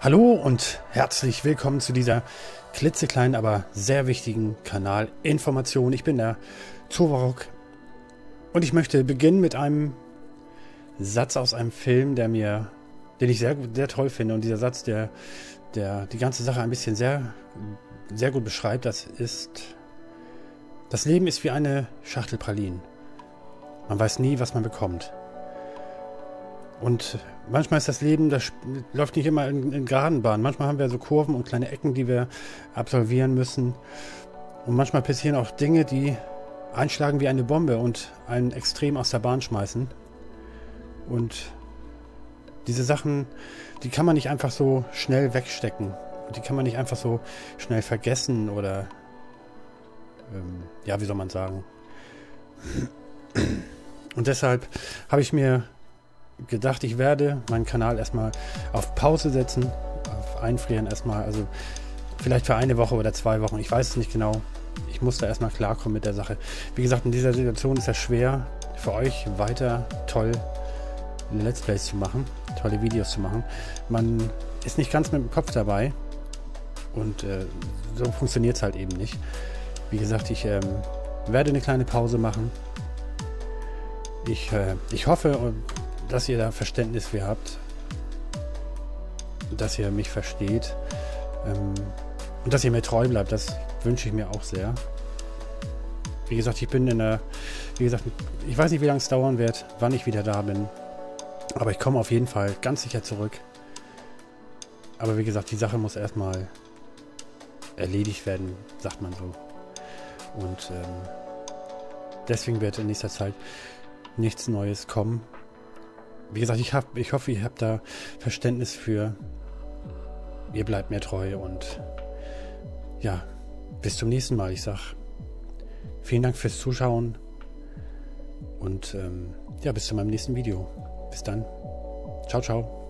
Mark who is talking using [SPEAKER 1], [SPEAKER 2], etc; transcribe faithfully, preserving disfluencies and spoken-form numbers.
[SPEAKER 1] Hallo und herzlich willkommen zu dieser klitzekleinen, aber sehr wichtigen Kanalinformation. Ich bin der Tovarok und ich möchte beginnen mit einem Satz aus einem Film, der mir, den ich sehr, sehr toll finde. Und dieser Satz, der, der die ganze Sache ein bisschen sehr, sehr gut beschreibt, das ist: Das Leben ist wie eine Schachtel Pralinen. Man weiß nie, was man bekommt. Und manchmal ist das Leben, das läuft nicht immer in, in geraden Bahnen. Manchmal haben wir so Kurven und kleine Ecken, die wir absolvieren müssen. Und manchmal passieren auch Dinge, die einschlagen wie eine Bombe und einen extrem aus der Bahn schmeißen. Und diese Sachen, die kann man nicht einfach so schnell wegstecken. Und die kann man nicht einfach so schnell vergessen oder, ähm, ja, wie soll man sagen. Und deshalb habe ich mir gedacht, ich werde meinen Kanal erstmal auf Pause setzen, auf Einfrieren erstmal, also vielleicht für eine Woche oder zwei Wochen, ich weiß es nicht genau. Ich muss da erstmal klarkommen mit der Sache. Wie gesagt, in dieser Situation ist es schwer für euch weiter toll Let's Plays zu machen, tolle Videos zu machen. Man ist nicht ganz mit dem Kopf dabei und äh, so funktioniert es halt eben nicht. Wie gesagt, ich ähm, werde eine kleine Pause machen. Ich, äh, ich hoffe, dass ihr da Verständnis für habt, dass ihr mich versteht ähm, und dass ihr mir treu bleibt. Das wünsche ich mir auch sehr. Wie gesagt, ich bin in der, wie gesagt, ich weiß nicht, wie lange es dauern wird, wann ich wieder da bin, aber ich komme auf jeden Fall ganz sicher zurück. Aber wie gesagt, die Sache muss erstmal erledigt werden, sagt man so. Und ähm, deswegen wird in nächster Zeit nichts Neues kommen. Wie gesagt, ich, hab, ich hoffe, ihr habt da Verständnis für. Ihr bleibt mir treu und ja, bis zum nächsten Mal. Ich sag vielen Dank fürs Zuschauen und ähm, ja, bis zu meinem nächsten Video. Bis dann. Ciao, ciao.